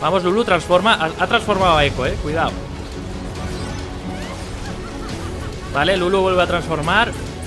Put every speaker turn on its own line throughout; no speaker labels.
Vamos, Lulu, transforma. Ha transformado a Echo, cuidado. Vale, Lulu vuelve a transformar.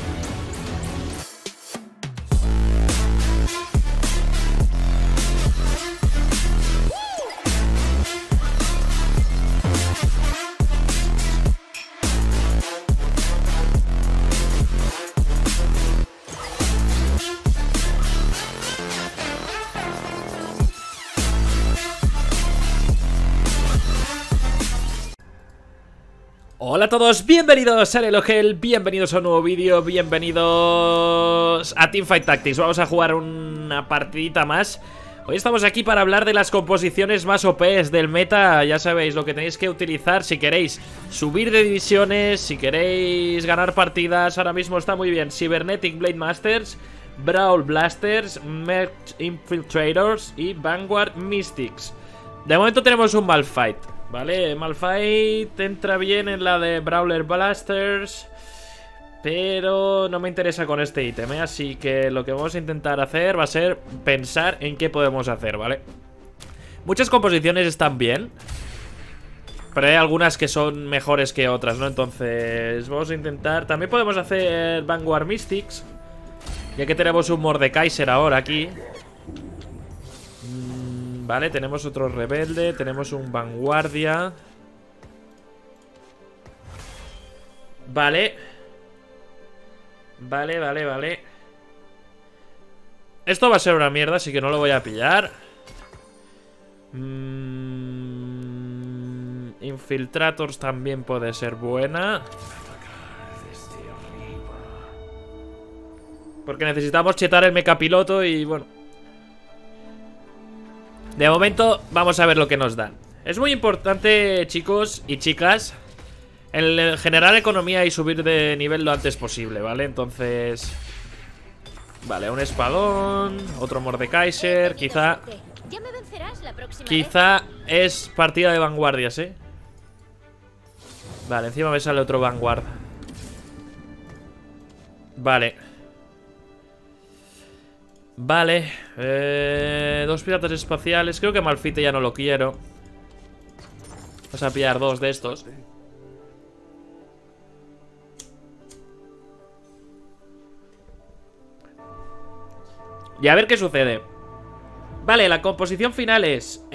Hola a todos, bienvenidos a Elogel, bienvenidos a un nuevo vídeo, bienvenidos a Teamfight Tactics. Vamos a jugar una partidita más. Hoy estamos aquí para hablar de las composiciones más OPs del meta. Ya sabéis lo que tenéis que utilizar si queréis subir de divisiones, si queréis ganar partidas. Ahora mismo está muy bien Cybernetic Blade Masters, Brawl Blasters, Merch Infiltrators y Vanguard Mystics. De momento tenemos un Malphite. Vale, Malphite entra bien en la de Brawler Blasters, pero no me interesa con este ítem, así que lo que vamos a intentar hacer va a ser pensar en qué podemos hacer, ¿vale? Muchas composiciones están bien, pero hay algunas que son mejores que otras, ¿no? Entonces vamos a intentar... También podemos hacer Vanguard Mystics, ya que tenemos un Mordekaiser ahora aquí. Vale, tenemos otro rebelde, tenemos un vanguardia. Vale. Vale. Esto va a ser una mierda, así que no lo voy a pillar. Infiltrators también puede ser buena, porque necesitamos chetar el mecapiloto y bueno. De momento vamos a ver lo que nos dan. Es muy importante, chicos y chicas, el generar economía y subir de nivel lo antes posible, ¿vale? Entonces... Vale, un espadón, otro Mordekaiser, quizá es partida de vanguardias, ¿eh? Vale, encima me sale otro vanguard. Vale, dos piratas espaciales. Creo que Malphite ya no lo quiero. Vamos a pillar dos de estos. Y a ver qué sucede. Vale, la composición final es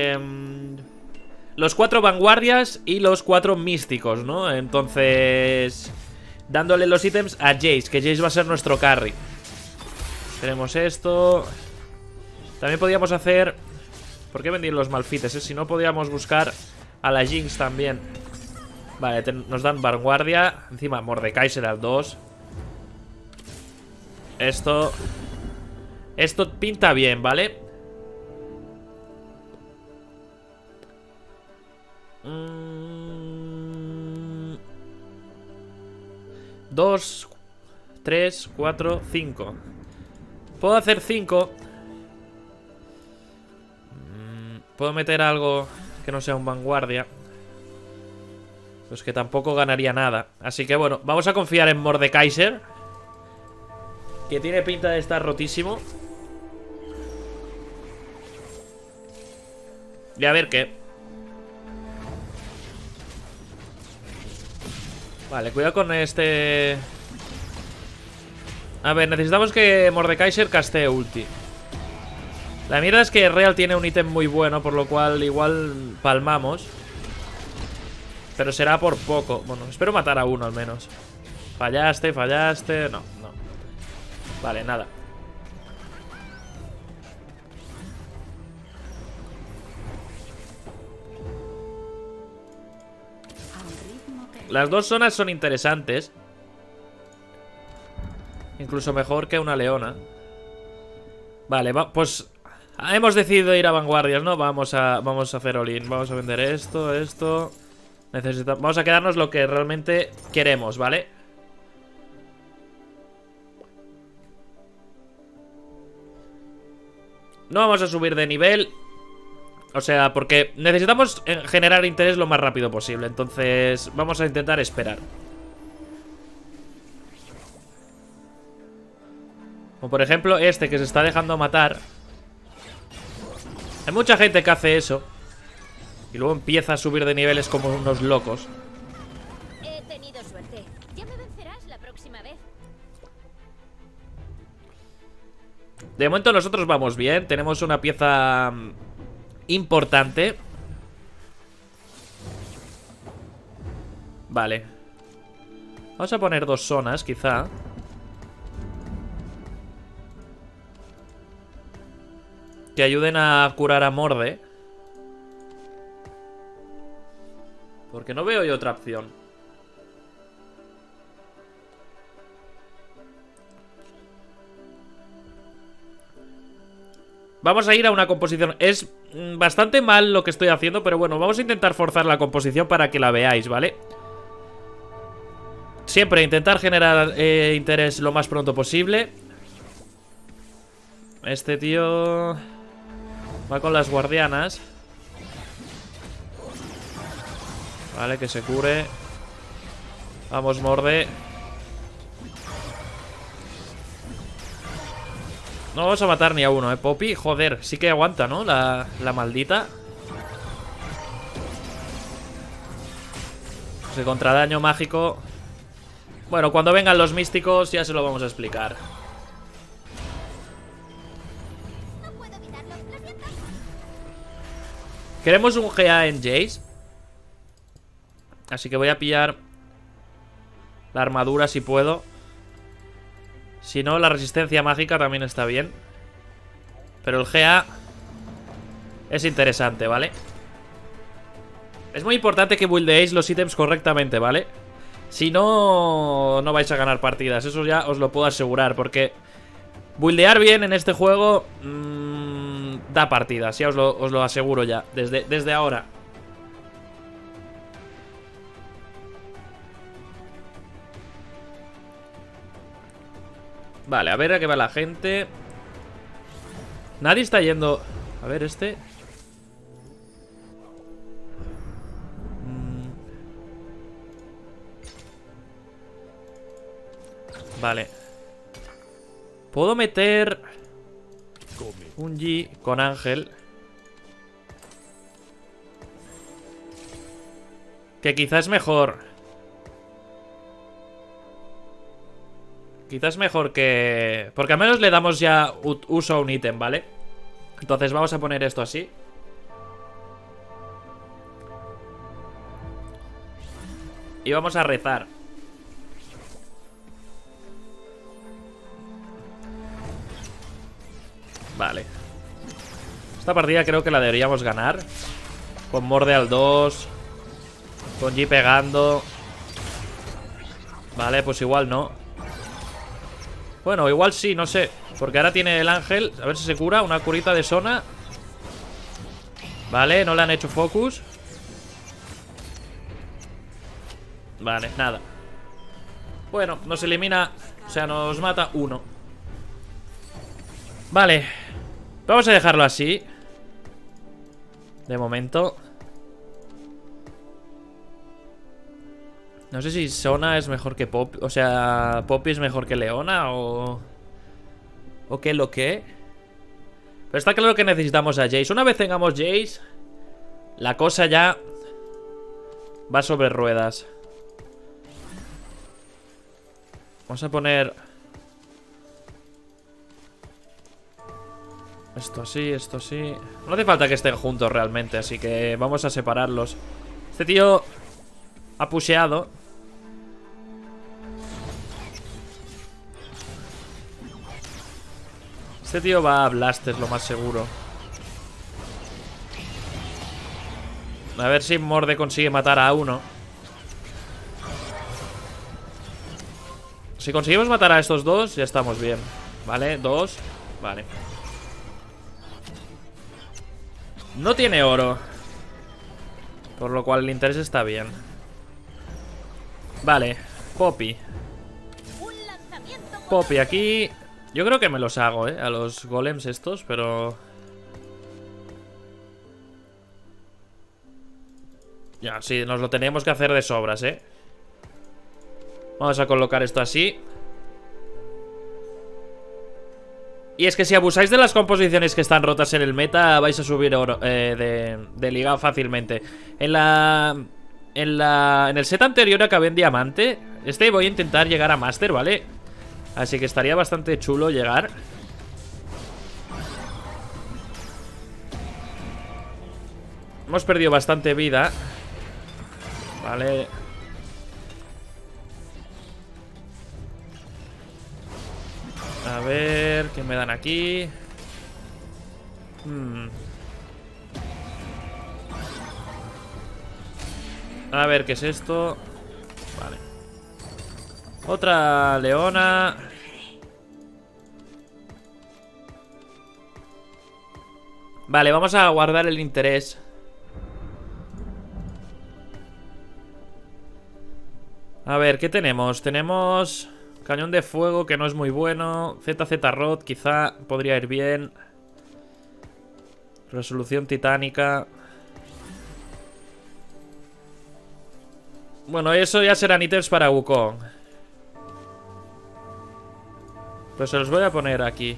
los 4 vanguardias y los 4 místicos, ¿no? Entonces, dándole los ítems a Jace, que Jace va a ser nuestro carry. Tenemos esto. También podríamos hacer... ¿Por qué venir los Malphites? Si no, podríamos buscar a la Jinx también. Vale, nos dan vanguardia. Encima Mordekaiser al 2. Esto pinta bien, ¿vale? Dos, 3, 4, 5. Puedo hacer 5. Puedo meter algo que no sea un vanguardia, pues que tampoco ganaría nada. Así que bueno, vamos a confiar en Mordekaiser, que tiene pinta de estar rotísimo. Y a ver qué. Vale, cuidado con este... A ver, necesitamos que Mordekaiser castee ulti. La mierda es que Real tiene un ítem muy bueno, por lo cual igual palmamos. Pero será por poco. Bueno, espero matar a uno al menos. Fallaste. No. Vale, nada. Las dos zonas son interesantes. Incluso mejor que una leona. Vale, pues hemos decidido ir a vanguardias, ¿no? Vamos a hacer all-in. Vamos a vender esto. Vamos a quedarnos lo que realmente queremos, ¿vale? No vamos a subir de nivel. O sea, porque necesitamos generar interés lo más rápido posible. Entonces vamos a intentar esperar. Como por ejemplo este que se está dejando matar. Hay mucha gente que hace eso. Y luego empieza a subir de niveles como unos locos.
He tenido suerte. Ya me vencerás la próxima vez.
De momento nosotros vamos bien. Tenemos una pieza importante. Vale. Vamos a poner 2 zonas, quizá. Que ayuden a curar a Morde. Porque no veo yo otra opción. Vamos a ir a una composición. Es bastante mal lo que estoy haciendo, pero bueno, vamos a intentar forzar la composición para que la veáis, ¿vale? Siempre intentar generar interés lo más pronto posible. Este tío va con las guardianas. Vale, que se cure. Vamos, Morde. No vamos a matar ni a uno, Poppy. Joder, sí que aguanta, ¿no? La maldita. Ese contradaño mágico. Bueno, cuando vengan los místicos ya se lo vamos a explicar.
No puedo evitarlo. Lo siento.
Queremos un GA en Jace. Así que voy a pillar la armadura si puedo. Si no, la resistencia mágica también está bien. Pero el GA es interesante, ¿vale? Es muy importante que buildeéis los ítems correctamente, ¿vale? Si no, no vais a ganar partidas. Eso ya os lo puedo asegurar. Porque buildear bien en este juego da partidas. Ya os lo aseguro ya. Desde ahora. Vale, a ver a qué va la gente. Nadie está yendo. A ver, este. Vale. Puedo meter un G con Ángel. Que quizás es mejor. Quizás mejor que... Porque al menos le damos ya uso a un ítem, ¿vale? Entonces vamos a poner esto así. Y vamos a rezar. Vale. Esta partida creo que la deberíamos ganar. Con Morde al 2. Con G pegando. Vale, pues igual no. Bueno, igual sí, no sé. Porque ahora tiene el ángel. A ver si se cura. Una curita de zona. Vale, no le han hecho focus. Vale, nada. Bueno, nos elimina. O sea, nos mata uno. Vale. Vamos a dejarlo así. De momento. No sé si Sona es mejor que Poppy. O sea, Poppy es mejor que Leona o qué lo que. Pero está claro que necesitamos a Jace. Una vez tengamos Jace, la cosa ya va sobre ruedas. Vamos a poner esto así, esto así. No hace falta que estén juntos realmente, así que vamos a separarlos. Este tío ha pusheado. Este tío va a Blaster, lo más seguro. A ver si Morde consigue matar a uno. Si conseguimos matar a estos dos, ya estamos bien. Vale, 2. Vale. No tiene oro. Por lo cual el interés está bien. Vale, Poppy. Poppy aquí. Yo creo que me los hago, a los golems estos, pero... Ya, sí, nos lo tenemos que hacer de sobras, Vamos a colocar esto así. Y es que si abusáis de las composiciones que están rotas en el meta, vais a subir oro, de liga fácilmente. En el set anterior acabé en diamante. Este voy a intentar llegar a máster, ¿vale? Así que estaría bastante chulo llegar. Hemos perdido bastante vida. Vale. A ver, ¿qué me dan aquí? A ver, ¿qué es esto? Vale. Otra leona. Vale, vamos a guardar el interés. A ver, ¿qué tenemos? Tenemos cañón de fuego, que no es muy bueno. ZZ Rod, quizá podría ir bien. Resolución titánica. Bueno, eso ya serán ítems para Wukong. Pero se los voy a poner aquí.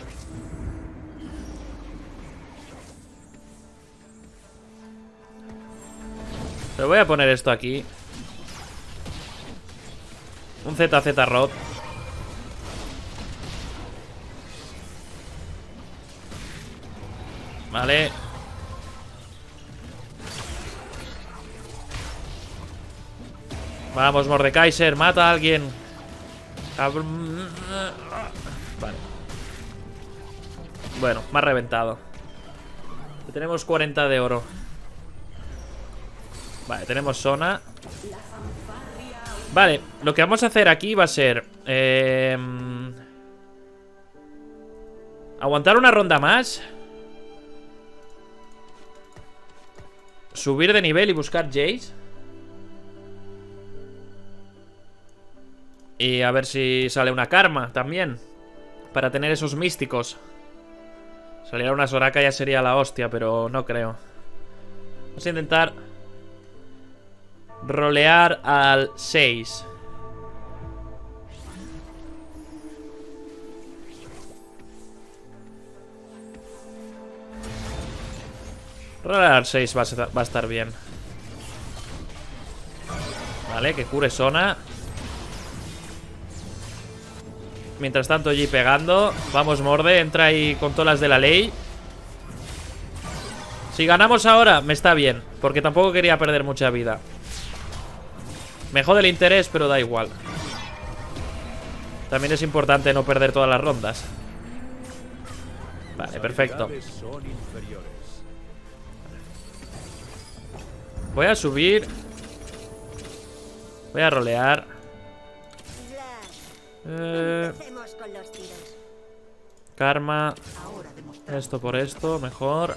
Le voy a poner esto aquí. Un ZZ Rod. Vale. Vamos, Mordekaiser, mata a alguien. Vale. Bueno, me ha reventado. Tenemos 40 de oro. Vale, tenemos zona. Vale, lo que vamos a hacer aquí va a ser aguantar una ronda más. Subir de nivel y buscar Jace. Y a ver si sale una Karma también, para tener esos místicos. Saliera una Soraka ya sería la hostia, pero no creo. Vamos a intentar rolear al 6. Rolear al 6 va a estar bien. Vale, que cure zona. Mientras tanto, allí pegando. Vamos, Morde, entra ahí con todas las de la ley. Si ganamos ahora, me está bien, porque tampoco quería perder mucha vida. Me jode el interés, pero da igual. También es importante no perder todas las rondas. Vale, perfecto. Voy a subir. Voy a rolear. Karma. Esto por esto, mejor.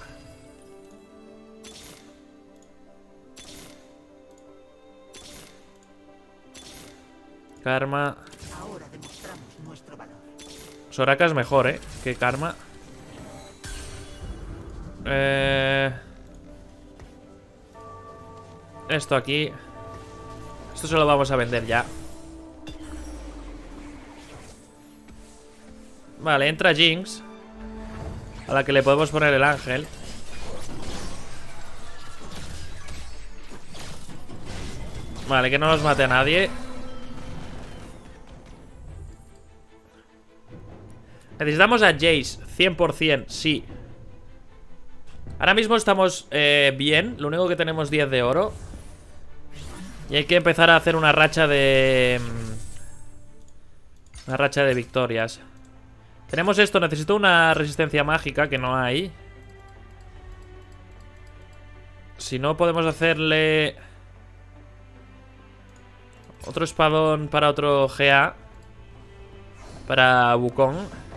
Karma. Soraka es mejor, que Karma. Esto aquí. Esto se lo vamos a vender ya. Vale, entra Jinx, a la que le podemos poner el ángel. Vale, que no nos mate a nadie. Necesitamos a Jace, 100%, sí. Ahora mismo estamos bien. Lo único que tenemos 10 de oro. Y hay que empezar a hacer una racha de... Una racha de victorias. Tenemos esto, necesito una resistencia mágica, que no hay. Si no, podemos hacerle otro espadón para otro GA. Para Wukong.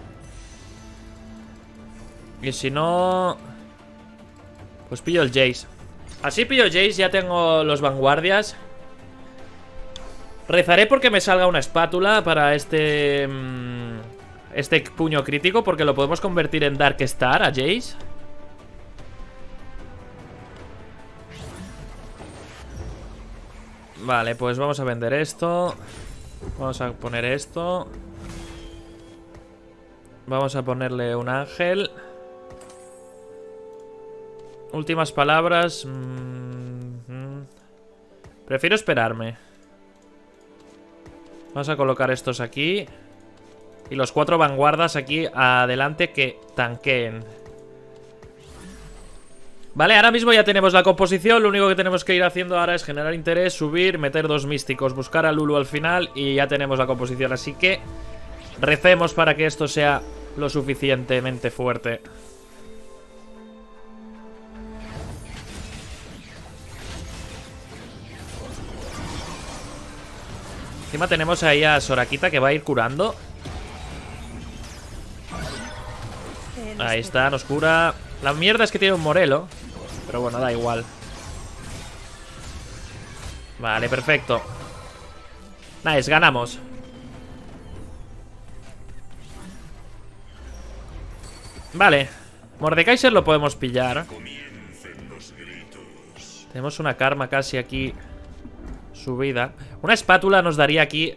Y si no, pues pillo el Jace. Así pillo Jace, ya tengo los vanguardias. Rezaré porque me salga una espátula para este puño crítico, porque lo podemos convertir en Dark Star a Jace. Vale, pues vamos a vender esto. Vamos a poner esto. Vamos a ponerle un ángel. Últimas palabras. Prefiero esperarme. Vamos a colocar estos aquí. Y los 4 vanguardas aquí adelante que tanqueen. Vale, ahora mismo ya tenemos la composición. Lo único que tenemos que ir haciendo ahora es generar interés, subir, meter 2 místicos, buscar a Lulu al final y ya tenemos la composición. Así que recemos para que esto sea lo suficientemente fuerte. Encima tenemos ahí a Sorakita que va a ir curando. Ahí está, nos cura. La mierda es que tiene un Morelo, pero bueno, da igual. Vale, perfecto. Nice, ganamos. Vale, Mordekaiser lo podemos pillar. Tenemos una karma casi aquí subida. Una espátula nos daría aquí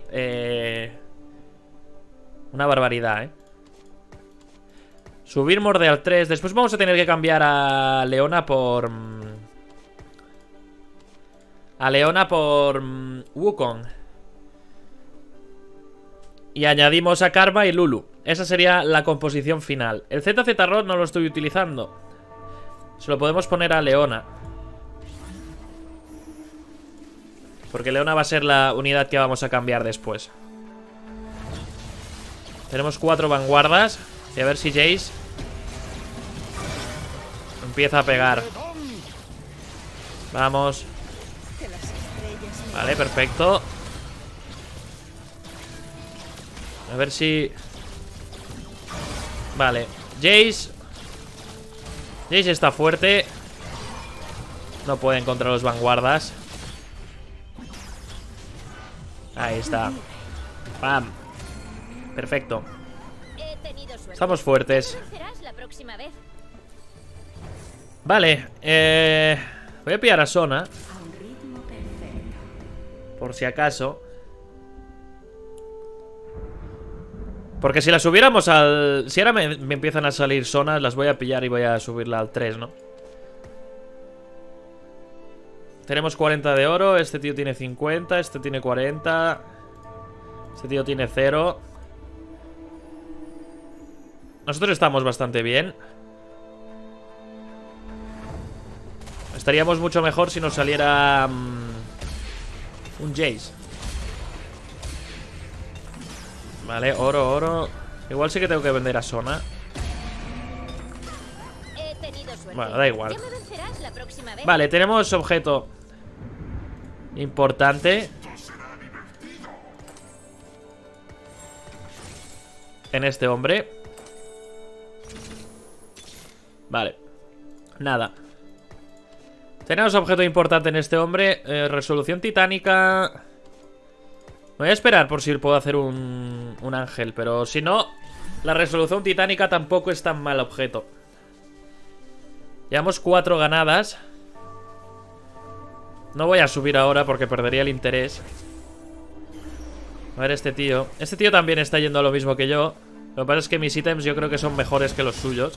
una barbaridad, Subir Morde al 3. Después vamos a tener que cambiar a Leona por... Wukong. Y añadimos a Karma y Lulu. Esa sería la composición final. El ZZ Rod no lo estoy utilizando. Se lo podemos poner a Leona. Porque Leona va a ser la unidad que vamos a cambiar después. Tenemos 4 vanguardas. Y a ver si Jace empieza a pegar. Vamos. Vale, perfecto. A ver si... Vale, Jace está fuerte. No puede encontrar los vanguardas. Ahí está. Pam. Perfecto. Estamos fuertes. Vale, voy a pillar a Sona por si acaso. Porque si la subiéramos al... Si ahora me empiezan a salir zonas, las voy a pillar y voy a subirla al 3, ¿no? Tenemos 40 de oro, este tío tiene 50, este tiene 40. Este tío tiene 0. Nosotros estamos bastante bien. Estaríamos mucho mejor si nos saliera un Jace. Vale, oro. Igual sí que tengo que vender a Sona. Bueno, da igual. Vale, tenemos objeto importante en este hombre. Vale. Nada. Tenemos objeto importante en este hombre. Resolución titánica. Voy a esperar por si puedo hacer un ángel. Pero si no, la resolución titánica tampoco es tan mal objeto. Llevamos 4 ganadas. No voy a subir ahora porque perdería el interés. A ver este tío. Este tío también está yendo a lo mismo que yo. Lo que pasa es que mis ítems yo creo que son mejores que los suyos.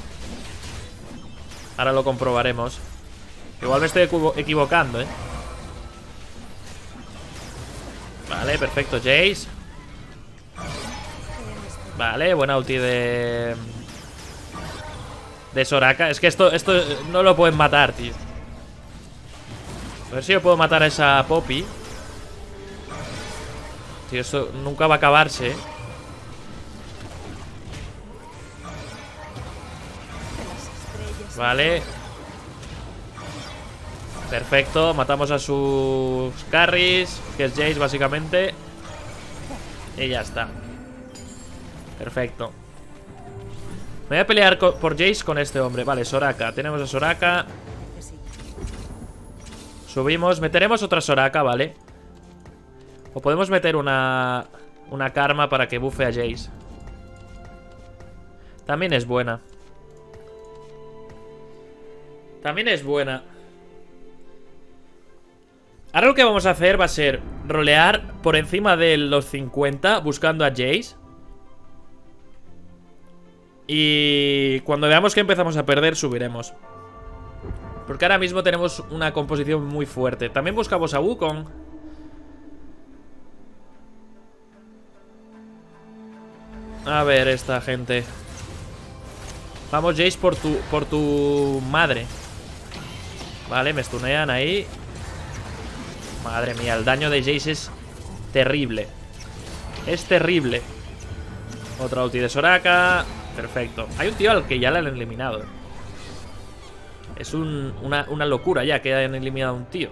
Ahora lo comprobaremos. Igual me estoy equivocando, Vale, perfecto, Jace. Vale, buena ulti de Soraka. Es que esto no lo pueden matar, tío. A ver si yo puedo matar a esa Poppy. Tío, esto nunca va a acabarse, Vale. Perfecto, matamos a sus carries, que es Jace básicamente. Y ya está. Perfecto. Me voy a pelear por Jace con este hombre. Vale, Soraka, tenemos a Soraka. Subimos, meteremos otra Soraka, vale. O podemos meter una Karma para que buffe a Jace. También es buena. También es buena. Ahora lo que vamos a hacer va a ser rolear por encima de los 50 buscando a Jace. Y cuando veamos que empezamos a perder, subiremos. Porque ahora mismo tenemos una composición muy fuerte. También buscamos a Wukong. A ver, esta gente. Vamos, Jace, por tu madre. Vale, me stunean ahí. Madre mía, el daño de Jace es terrible. Es terrible. Otra ulti de Soraka. Perfecto. Hay un tío al que ya le han eliminado. Es una locura ya que hayan eliminado a un tío.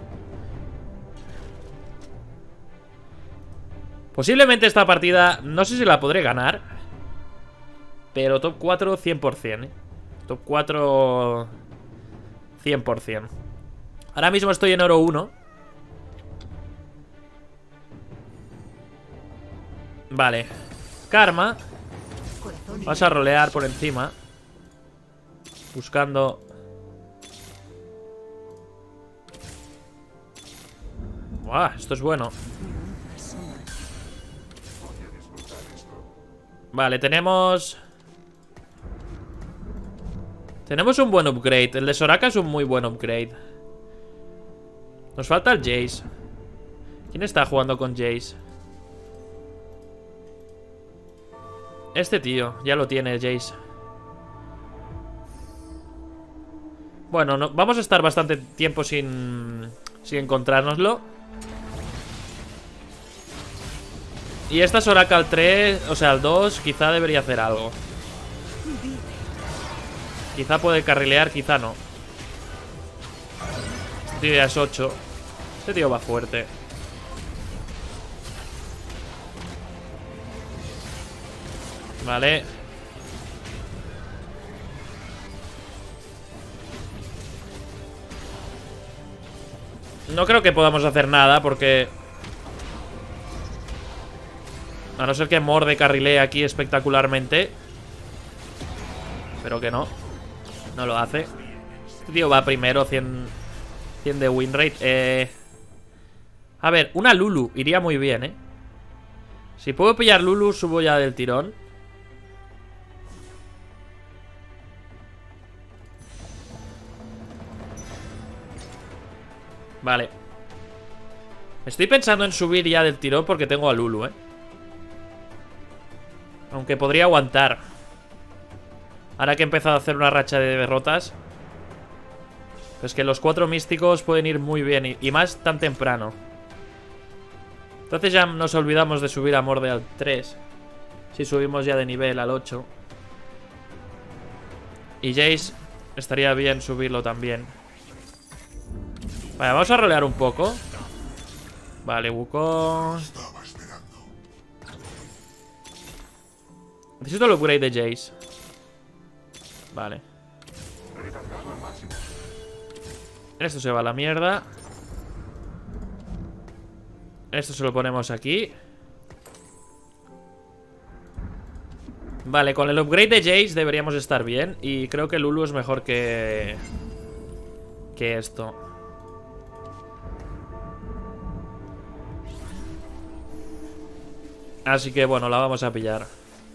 Posiblemente esta partida, no sé si la podré ganar, pero top 4 100%, ¿eh? Top 4 100%. Ahora mismo estoy en oro 1. Vale. Karma. Vas a rolear por encima, buscando... ¡Buah! Esto es bueno. Vale, tenemos un buen upgrade. El de Soraka es un muy buen upgrade. Nos falta el Jace. ¿Quién está jugando con Jace? Este tío, ya lo tiene Jace. Bueno, no, vamos a estar bastante tiempo sin encontrárnoslo. Y esta Soraka al 3, o sea, al 2, quizá debería hacer algo. Quizá puede carrilear, quizá no. Este tío ya es 8. Este tío va fuerte. Vale. No creo que podamos hacer nada porque... A no ser que Morde carrilee aquí espectacularmente. Pero que no. No lo hace. Este tío va primero, 100 de win rate. A ver, una Lulu iría muy bien, ¿eh? Si puedo pillar Lulu, subo ya del tirón. Vale. Estoy pensando en subir ya del tirón porque tengo a Lulu, ¿eh? Aunque podría aguantar. Ahora que he empezado a hacer una racha de derrotas. Es que los 4 místicos pueden ir muy bien. Y más tan temprano. Entonces ya nos olvidamos de subir a Morde al 3. Si subimos ya de nivel al 8. Y Jace estaría bien subirlo también. Vale, vamos a rolear un poco. Vale, Wukong. Necesito el upgrade de Jace. Vale. Esto se va a la mierda. Esto se lo ponemos aquí. Vale, con el upgrade de Jace deberíamos estar bien. Y creo que Lulu es mejor que esto. Así que bueno, la vamos a pillar.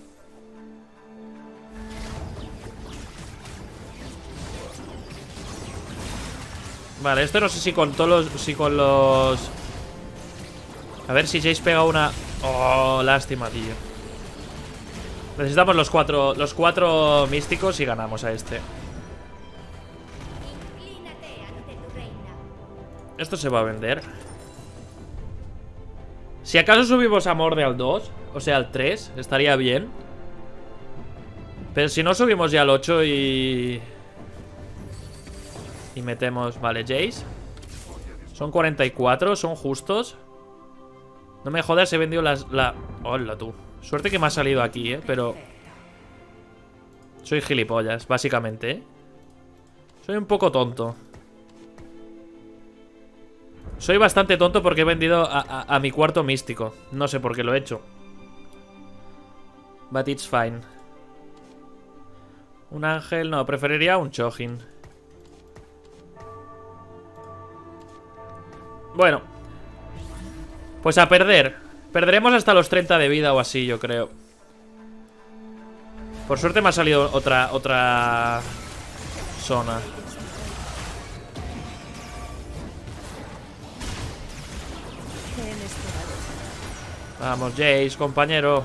Vale, esto no sé si con todos los... Si con los... A ver si Jace pega una... Oh, lástima, tío. Necesitamos los cuatro místicos y ganamos a este. Esto se va a vender. Si acaso subimos a Morde al 2, o sea al 3, estaría bien. Pero si no subimos ya al 8 y metemos... Vale, Jace. Son 44, son justos. No me jodas, he vendido la... Hola, tú. Suerte que me ha salido aquí, pero... Soy gilipollas, básicamente, ¿eh? Soy un poco tonto. Soy bastante tonto porque he vendido a mi cuarto místico. No sé por qué lo he hecho. But it's fine. Un ángel, no, preferiría un Chojin. Bueno. Pues a perder. Perderemos hasta los 30 de vida o así, yo creo. Por suerte me ha salido otra zona. Vamos, Jace, compañero.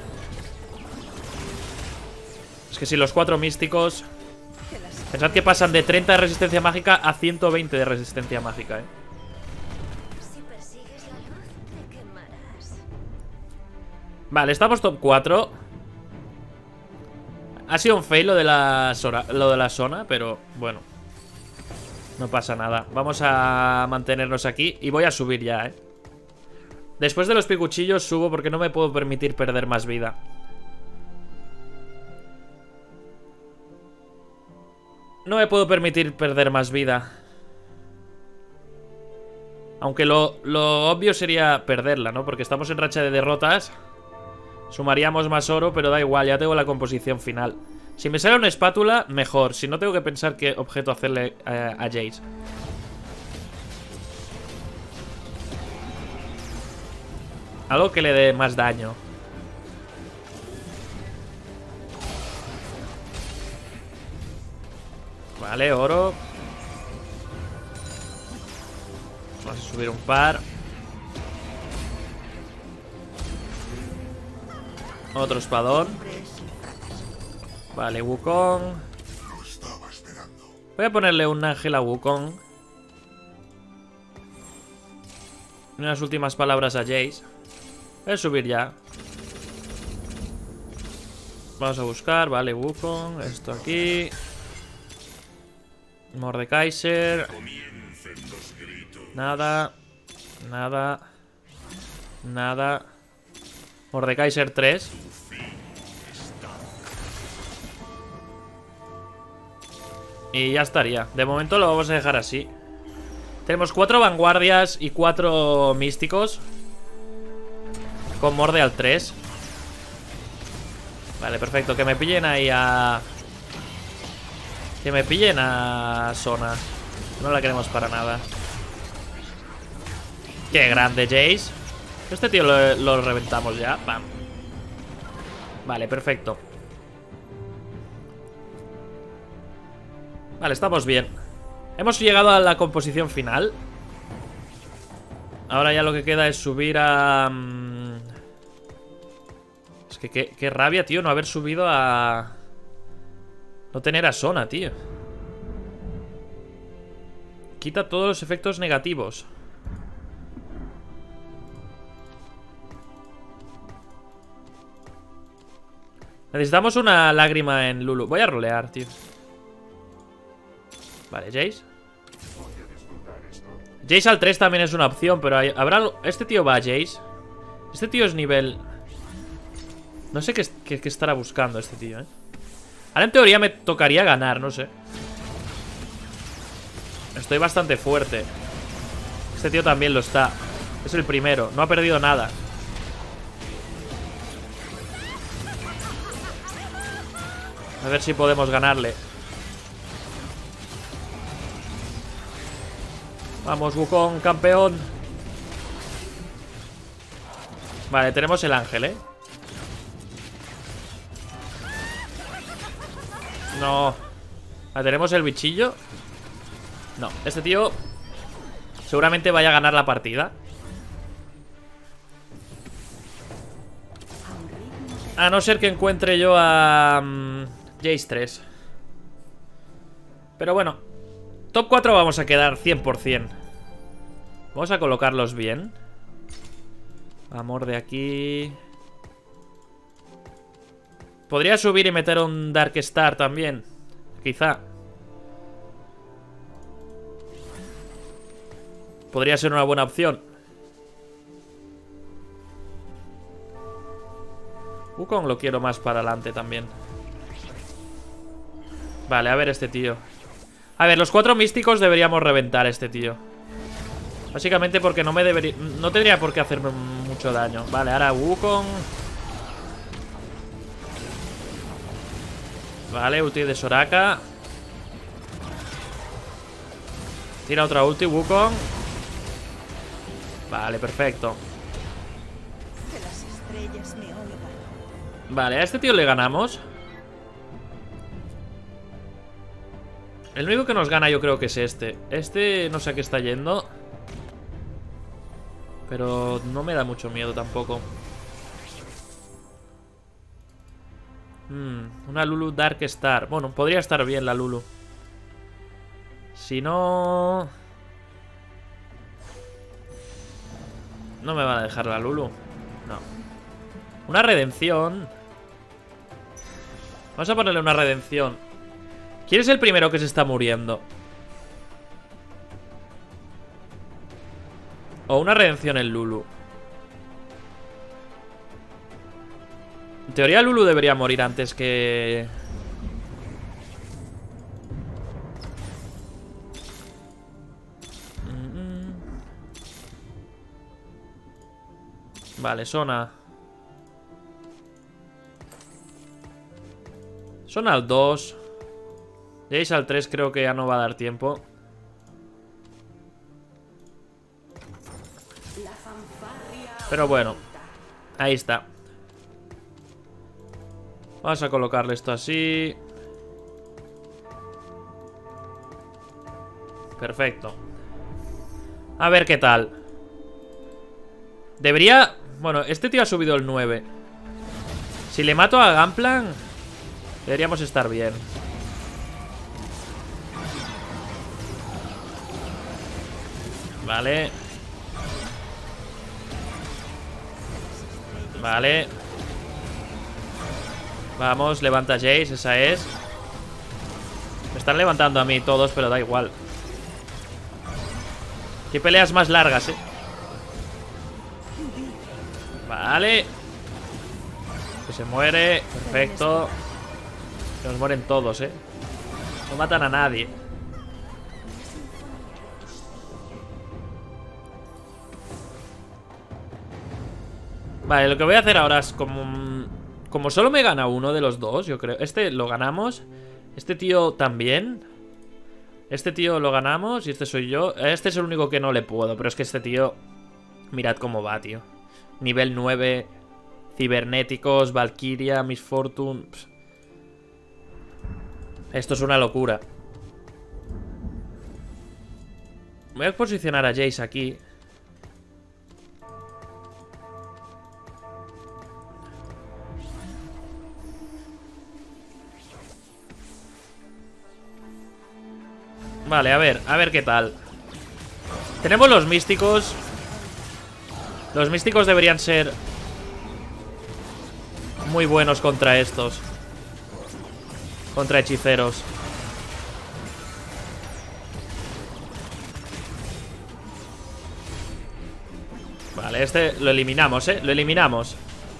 Es que si los 4 místicos... Pensad que pasan de 30 de resistencia mágica a 120 de resistencia mágica,
Si persigues la luz, te quemarás.
Vale, estamos top 4. Ha sido un fail lo de la zona, pero bueno, no pasa nada. Vamos a mantenernos aquí y voy a subir ya, Después de los picuchillos subo porque no me puedo permitir perder más vida. No me puedo permitir perder más vida. Aunque lo obvio sería perderla, ¿no? Porque estamos en racha de derrotas. Sumaríamos más oro, pero da igual, ya tengo la composición final. Si me sale una espátula, mejor. Si no, tengo que pensar qué objeto hacerle a Jace. Algo que le dé más daño. Vale, oro. Vamos a subir un par. Otro espadón. Vale, Wukong. Voy a ponerle un ángel a Wukong. Unas últimas palabras a Jace. Voy a subir ya. Vamos a buscar, vale, Wukong. Esto aquí. Mordekaiser. Nada. Nada. Nada. Mordekaiser 3. Y ya estaría. De momento lo vamos a dejar así. Tenemos 4 vanguardias y 4 místicos. Con Morde al 3. Vale, perfecto. Que me pillen ahí a... Que me pillen a Sona. No la queremos para nada. Qué grande, Jace. Este tío lo reventamos ya. Bam. Vale, perfecto. Vale, estamos bien. Hemos llegado a la composición final. Ahora ya lo que queda es subir a... Es que qué rabia, tío, no haber subido a... No tener a Sona, tío. Quita todos los efectos negativos. Necesitamos una lágrima en Lulu. Voy a rolear, tío. Vale, Jace. Jace al 3 también es una opción, pero habrá... Este tío va a Jace. Este tío es nivel... No sé qué estará buscando este tío, Ahora en teoría me tocaría ganar, no sé. Estoy bastante fuerte. Este tío también lo está. Es el primero, no ha perdido nada. A ver si podemos ganarle. Vamos, Wukong, campeón. Vale, tenemos el ángel, No. ¿Tenemos el bichillo? No, este tío seguramente vaya a ganar la partida. A no ser que encuentre yo a Jace 3. Pero bueno, top 4 vamos a quedar 100%. Vamos a colocarlos bien. Amor de aquí. Podría subir y meter un Dark Star también. Quizá. Podría ser una buena opción. Wukong lo quiero más para adelante también. Vale, a ver este tío. A ver, los 4 místicos deberíamos reventar a este tío. Básicamente porque no tendría por qué hacerme mucho daño. Vale, ahora Wukong. Vale, ulti de Soraka. Tira otra ulti, Wukong. Vale, perfecto.
Que las estrellas me oigan.
Vale, a este tío le ganamos. El único que nos gana yo creo que es este. Este no sé a qué está yendo. Pero no me da mucho miedo tampoco. Una Lulu Dark Star. Bueno, podría estar bien la Lulu. Si no... No me van a dejar la Lulu. No. Una redención. Vamos a ponerle una redención. ¿Quién es el primero que se está muriendo? O una redención en Lulu. En teoría Lulu debería morir antes que... Vale, Sona. Sona al 2. Jace al 3 creo que ya no va a dar tiempo. Pero bueno, ahí está. Vamos a colocarle esto así. Perfecto. A ver qué tal. Debería... Bueno, este tío ha subido el 9. Si le mato a Gunplan, deberíamos estar bien. Vale. Vale. Vamos, levanta Jace, esa es. Me están levantando a mí todos, pero da igual. Qué peleas más largas, Vale. Que se muere, perfecto. Se nos mueren todos, No matan a nadie. Vale, lo que voy a hacer ahora es como solo me gana uno de los dos, yo creo. Este lo ganamos. Este tío también. Este tío lo ganamos y este soy yo. Este es el único que no le puedo, pero es que este tío... Mirad cómo va, tío. Nivel 9. Cibernéticos, Valkyria, Miss Fortune. Esto es una locura. Voy a posicionar a Jace aquí. Vale, a ver qué tal. Tenemos los místicos. Los místicos deberían ser muy buenos contra estos. Contra hechiceros. Vale, este lo eliminamos, Lo eliminamos.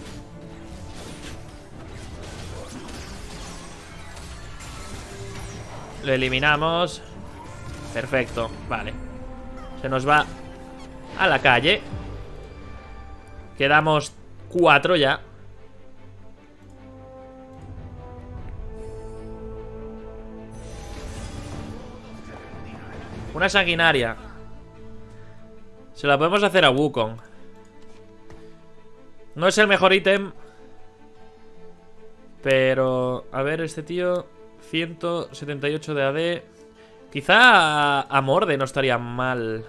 Lo eliminamos. Perfecto, vale. Se nos va a la calle. Quedamos 4 ya. Una sanguinaria. Se la podemos hacer a Wukong. No es el mejor ítem, pero... A ver, este tío... 178 de AD. Quizá a Morde no estaría mal.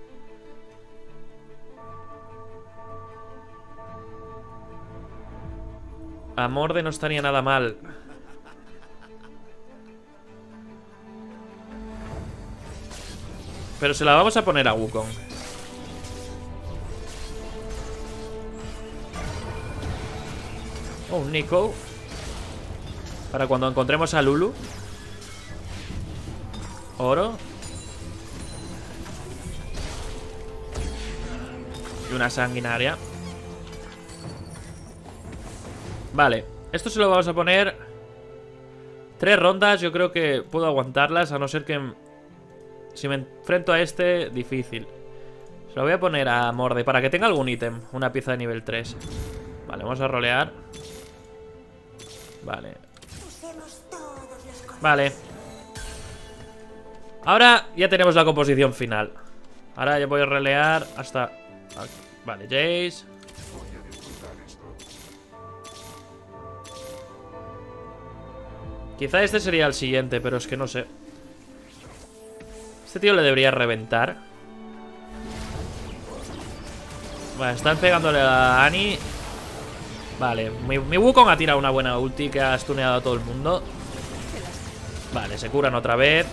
A Morde no estaría nada mal. Pero se la vamos a poner a Wukong. Oh, un Nico. Para cuando encontremos a Lulu. Oro. Y una sanguinaria. Vale, esto se lo vamos a poner 3 rondas, yo creo que puedo aguantarlas. A no ser que... Si me enfrento a este, difícil. Se lo voy a poner a Morde para que tenga algún ítem. Una pieza de nivel 3. Vale, vamos a rolear. Vale. Vale. Ahora ya tenemos la composición final. Ahora ya voy a rolear hasta aquí. Vale, Jace. Quizá este sería el siguiente, pero es que no sé. Este tío le debería reventar. Vale, están pegándole a Annie. Vale, mi Wukong ha tirado una buena ulti que ha stuneado a todo el mundo. Vale, se curan otra vez.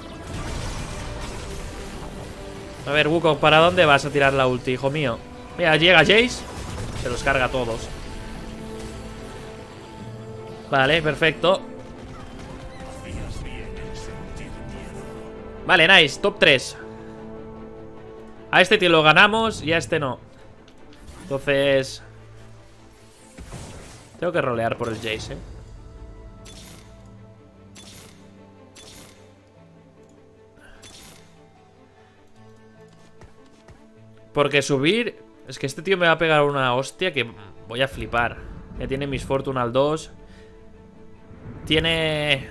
A ver, Wukong, ¿para dónde vas a tirar la ulti, hijo mío? Mira, llega Jace. Se los carga a todos. Vale, perfecto. Vale, nice, top 3. A este tío lo ganamos y a este no. Entonces tengo que rolear por el Jace, Porque subir... Es que este tío me va a pegar una hostia que voy a flipar. Ya tiene Miss Fortune al 2. Tiene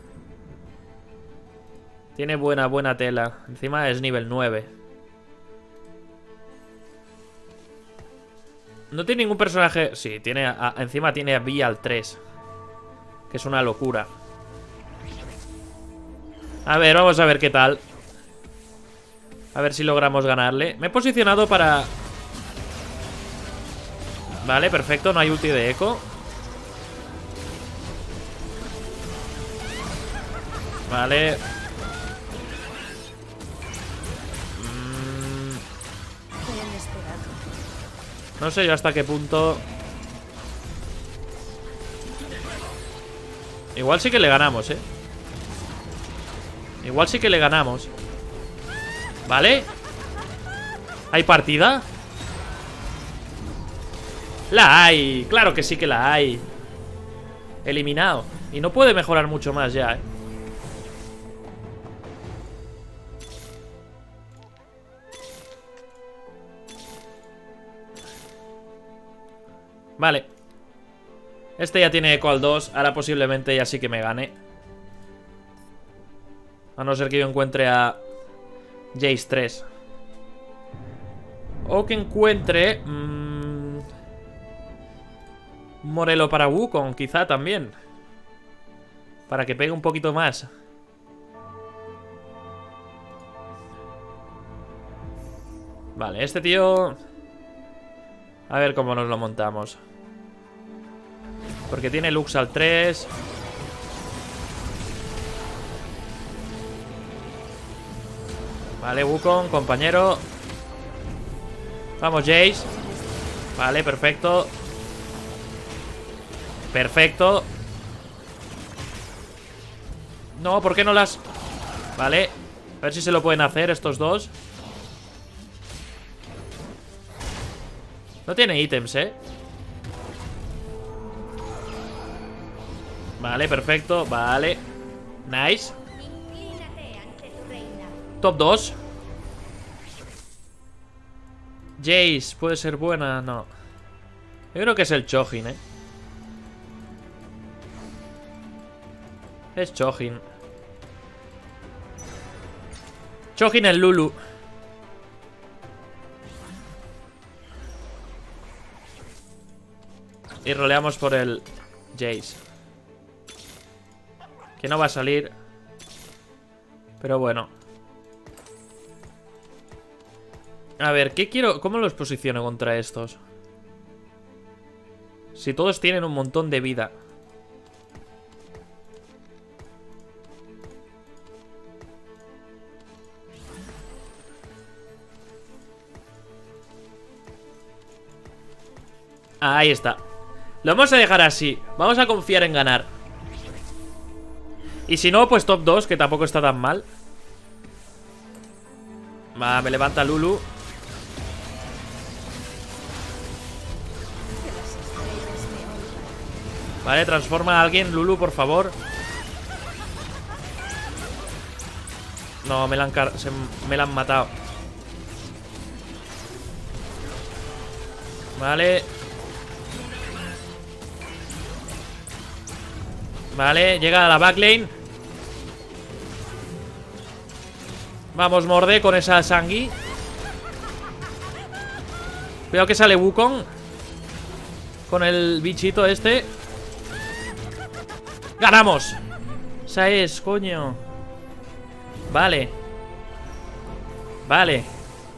buena tela. Encima es nivel 9. No tiene ningún personaje... Sí, tiene encima tiene a Vi al 3. Que es una locura. A ver, vamos a ver qué tal. A ver si logramos ganarle. Me he posicionado para... Vale, perfecto, no hay ulti de eco. Vale. No sé yo hasta qué punto. Igual sí que le ganamos, Igual sí que le ganamos. Vale. ¿Hay partida? La hay, claro que sí que la hay. Eliminado. Y no puede mejorar mucho más ya, Vale. Este ya tiene eco al 2. Ahora posiblemente ya sí que me gane. A no ser que yo encuentre a Jace 3. O que encuentre un Morelo para Wukong, quizá también. Para que pegue un poquito más. Vale, este tío... A ver cómo nos lo montamos. Porque tiene Lux al 3. Vale, Wukong, compañero. Vamos, Jace. Vale, perfecto. Perfecto. No, ¿por qué no las...? Vale. A ver si se lo pueden hacer estos dos. No tiene ítems, Vale, perfecto, vale. Nice. Top 2. Jace, ¿puede ser buena? No. Yo creo que es el Chojin, Es Chojin. Chojin el Lulu. Y roleamos por el Jace. Que no va a salir. Pero bueno. A ver, ¿qué quiero? ¿Cómo los posiciono contra estos? Si todos tienen un montón de vida. Ahí está. Lo vamos a dejar así. Vamos a confiar en ganar. Y si no, pues top 2, que tampoco está tan mal. Va, me levanta Lulu. Vale, transforma a alguien, Lulu, por favor. No, me la han matado. Vale. Vale, llega a la backlane. Vamos, Morde, con esa Sangui. Cuidado que sale Wukong con el bichito este. ¡Ganamos! Esa es, coño. Vale. Vale.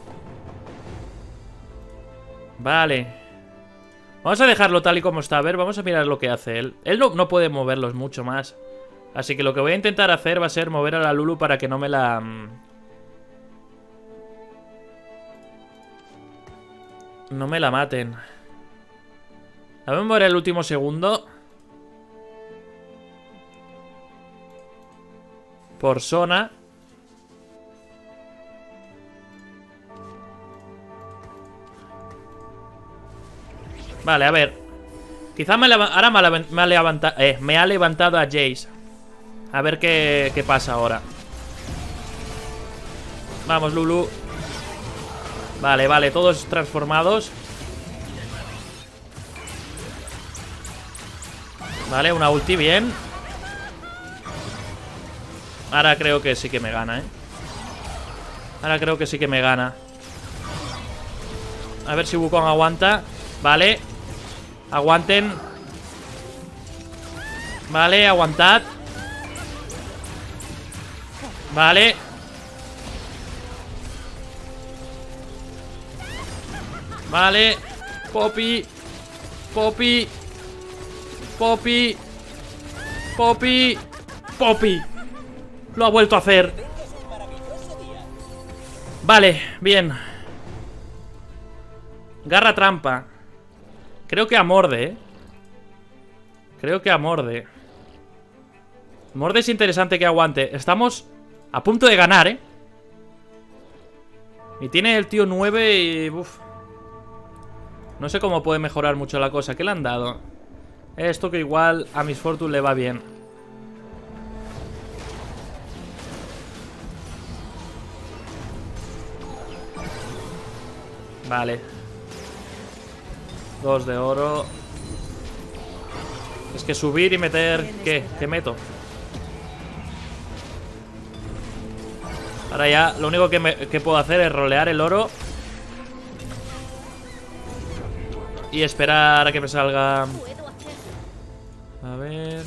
Vale. Vamos a dejarlo tal y como está. A ver, vamos a mirar lo que hace él. Él no puede moverlos mucho más. Así que lo que voy a intentar hacer va a ser mover a la Lulu para que no me la... no me la maten. La voy a mover el último segundo. Por zona. Vale, a ver. Quizá ahora me ha levantado a Jace. A ver qué pasa ahora. Vamos, Lulu. Vale, vale, todos transformados. Vale, una ulti, bien. Ahora creo que sí que me gana, Ahora creo que sí que me gana. A ver si Wukong aguanta. Vale. Aguanten. Vale, aguantad. Vale. Vale. Poppy. Poppy. Poppy. Poppy. Poppy. Lo ha vuelto a hacer. Vale, bien. Garra trampa. Creo que a Morde, Creo que a Morde. Morde es interesante que aguante. Estamos a punto de ganar, Y tiene el tío 9 y... uf. No sé cómo puede mejorar mucho la cosa. ¿Qué le han dado? Esto que igual a Miss Fortune le va bien. Vale. 2 de oro. Es que subir y meter... ¿Qué? ¿Qué meto? Ahora ya lo único que puedo hacer es rolear el oro. Y esperar a que me salga... A ver...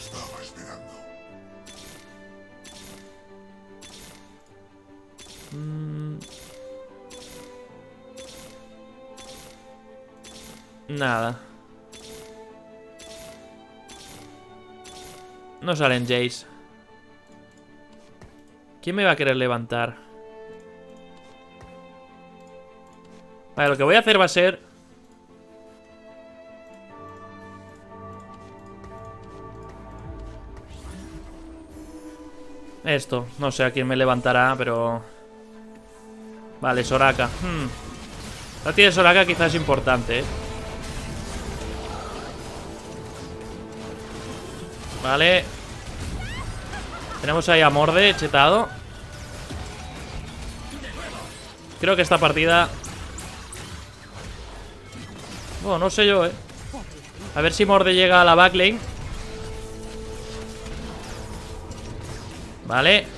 Nada. No salen Jace. ¿Quién me va a querer levantar? Vale, lo que voy a hacer va a ser... esto. No sé a quién me levantará, pero... Vale, Soraka. La tía de Soraka quizás es importante, Vale. Tenemos ahí a Morde, chetado. Creo que esta partida... bueno, no sé yo, A ver si Morde llega a la backlane. Vale.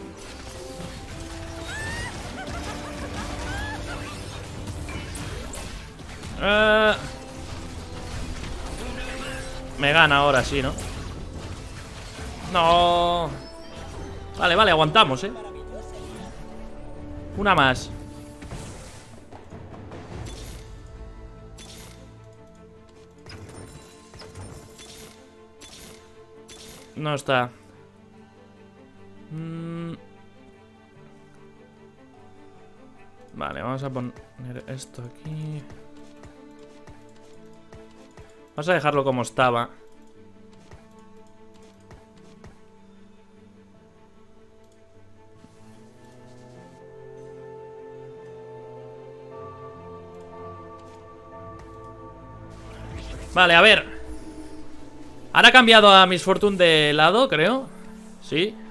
Me gana ahora, sí, ¿no? No. Vale, vale, aguantamos, Una más. No está. Vale, vamos a poner esto aquí. Vamos a dejarlo como estaba. Vale, a ver. Ahora ha cambiado a Miss Fortune de lado, creo. Sí.